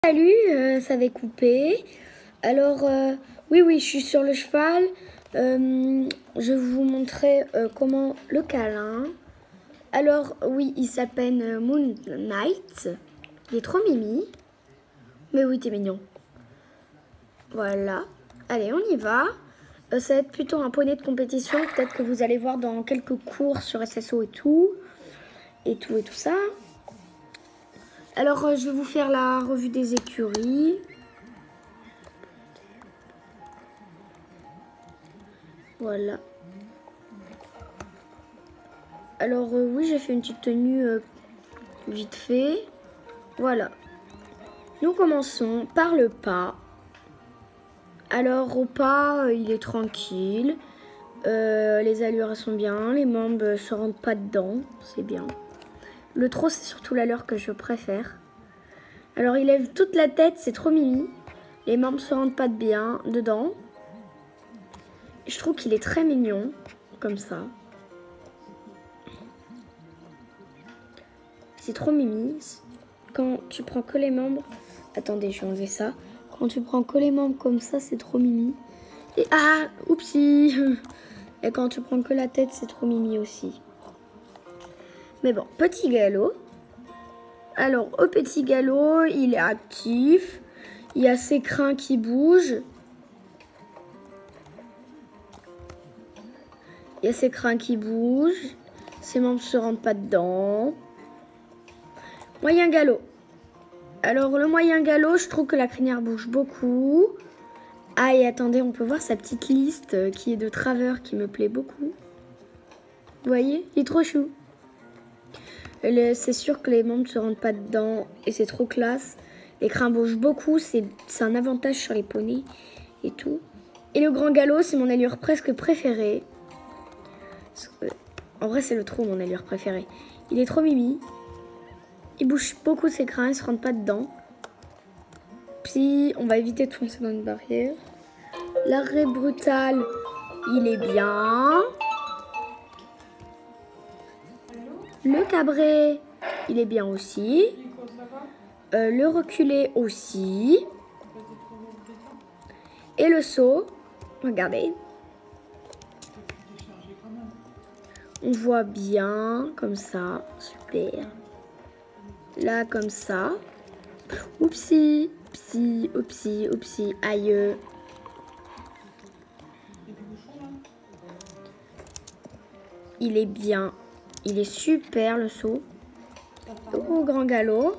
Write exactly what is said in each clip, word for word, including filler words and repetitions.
Salut, euh, ça avait coupé. Alors, euh, oui, oui, je suis sur le cheval. Euh, je vais vous montrer euh, comment le câlin. Alors, oui, il s'appelle Moon Knight. Il est trop mimi. Mais oui, t'es mignon. Voilà. Allez, on y va. Euh, ça va être plutôt un poney de compétition. Peut-être que vous allez voir dans quelques cours sur S S O et tout. Et tout et tout ça. Alors, euh, je vais vous faire la revue des écuries. Voilà. Alors, euh, oui, j'ai fait une petite tenue euh, vite fait. Voilà. Nous commençons par le pas. Alors, au pas, euh, il est tranquille. Euh, les allures sont bien. Les membres ne se rentrent pas dedans. C'est bien. Le trot, c'est surtout l'allure que je préfère. Alors, il lève toute la tête. C'est trop mimi. Les membres ne se rentrent pas de bien dedans. Je trouve qu'il est très mignon. Comme ça. C'est trop mimi. Quand tu prends que les membres... Attendez, je vais enlever ça. Quand tu prends que les membres comme ça, c'est trop mimi. Et ah, oupsie. Et quand tu prends que la tête, c'est trop mimi aussi. Mais bon, petit galop. Alors, au petit galop, il est actif. Il y a ses crins qui bougent. Il y a ses crins qui bougent. Ses membres ne se rentrent pas dedans. Moyen galop. Alors, le moyen galop, je trouve que la crinière bouge beaucoup. Ah, et attendez, on peut voir sa petite liste qui est de travers qui me plaît beaucoup. Vous voyez, il est trop chou. C'est sûr que les membres ne se rentrent pas dedans et c'est trop classe. Les crins bougent beaucoup, c'est un avantage sur les poneys et tout. Et le grand galop, c'est mon allure presque préférée. En vrai, c'est le trot, mon allure préférée. Il est trop mimi. Il bouge beaucoup ses crins, il ne se rentre pas dedans. Puis, on va éviter de foncer dans une barrière. L'arrêt brutal, il est bien. Le cabré, il est bien aussi. Euh, le reculé aussi. Et le saut, regardez. On voit bien, comme ça. Super. Là, comme ça. Oupsie, oupsie, oupsie, oupsie, aïe. Il est bien. Il est super, le saut. Au grand galop.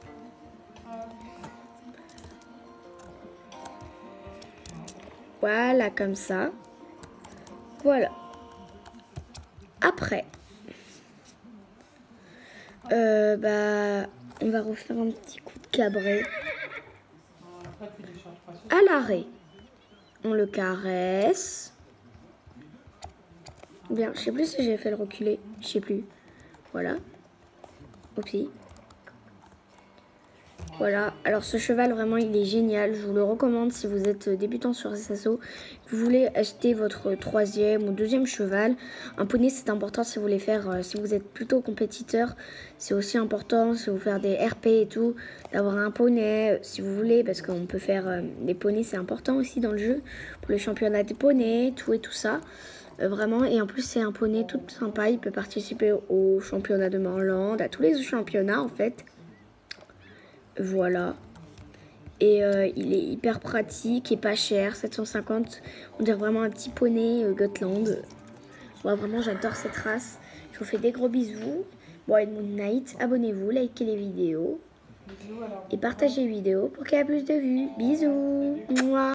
Voilà, comme ça. Voilà. Après, euh, bah, on va refaire un petit coup de cabré. À l'arrêt, on le caresse. Bien, je sais plus si j'ai fait le reculer, je sais plus. Voilà. Oupsie. Voilà, alors ce cheval vraiment il est génial, je vous le recommande si vous êtes débutant sur S S O, vous voulez acheter votre troisième ou deuxième cheval. Un poney c'est important si vous voulez faire, euh, si vous êtes plutôt compétiteur, c'est aussi important si vous faire des R P et tout, d'avoir un poney euh, si vous voulez, parce qu'on peut faire euh, des poneys, c'est important aussi dans le jeu, pour le championnat des poneys, tout et tout ça. Euh, vraiment, et en plus c'est un poney tout sympa, il peut participer au championnat de Morland, à tous les championnats en fait. Voilà. Et euh, il est hyper pratique et pas cher, sept cent cinquante. On dirait vraiment un petit poney euh, Gotland. Moi, vraiment, j'adore cette race. Je vous fais des gros bisous. Bon, et Moon Knight, abonnez-vous, likez les vidéos. Et partagez les vidéos pour qu'il y ait plus de vues. Bisous. Mouah.